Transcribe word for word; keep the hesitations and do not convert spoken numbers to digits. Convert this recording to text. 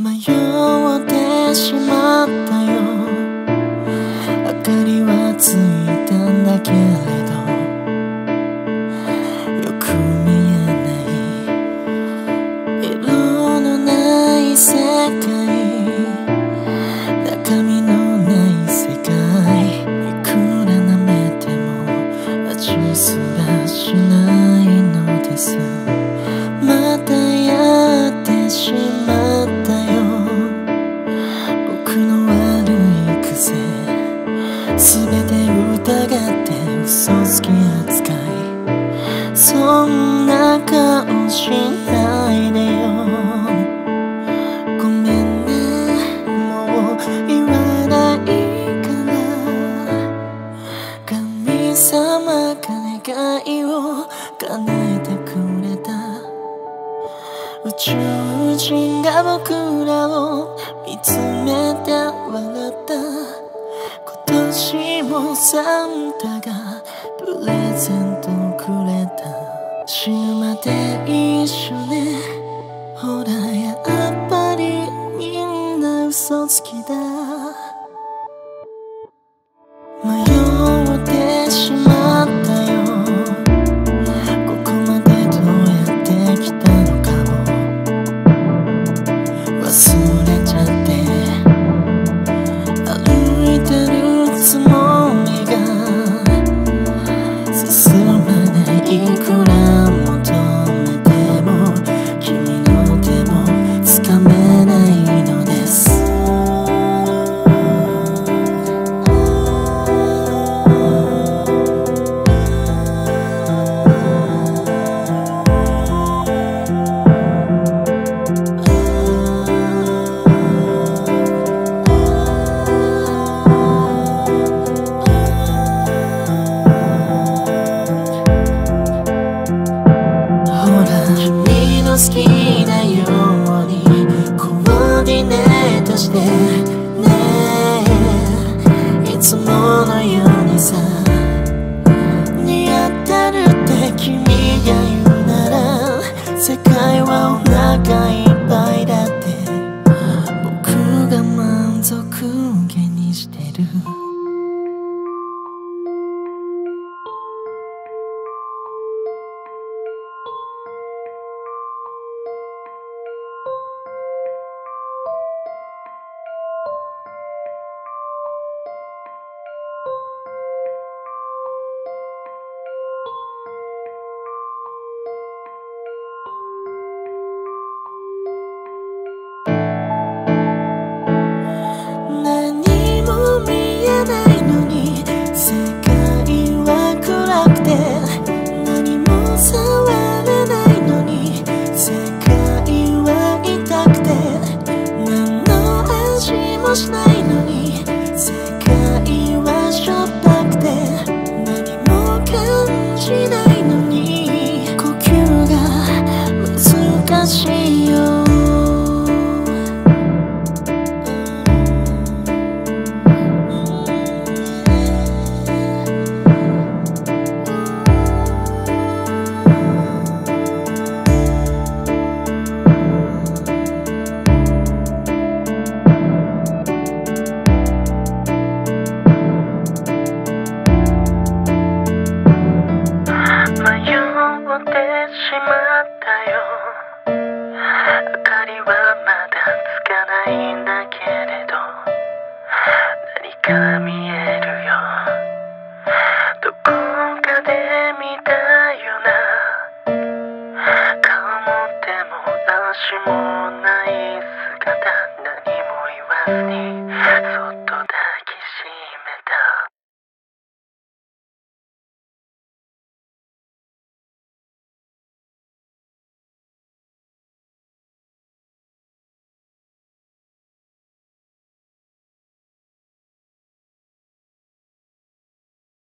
迷ってしまったよ。明かりはついたんだけれどよく見えない色のない世界、中身のない世界。いくら舐めても味すらしないのです。またやってしまったよ、僕の悪い癖。全て疑って嘘つき扱い、そんな顔しないでよ。ごめんね、もう言わないから。神様が願いを叶えてくれた。宇宙人が僕らを見つめて笑った。今年もサンタがプレゼントくれた。死ぬまで一緒ね、ほらやっぱりみんな嘘つきだ。迷ってしまったよ、ここまでどうやって来たのかも忘れちゃって。歩いてるつもりが進まない。いくら求めても君の手もつかめないのです。君の好きなようにコーディネートしてね。いつものようにさ、似合ってるって君が言うなら、世界はお腹いっぱいだって僕が満足げにしてる。何も見えないのに世界は暗くて、何も触れないのに世界は痛くて、何の味もしないのに世界はしょっぱくて、何も感じないのに呼吸が難しいよ。迷ってしまったよ、明かりはまだつかないんだけれど、何か見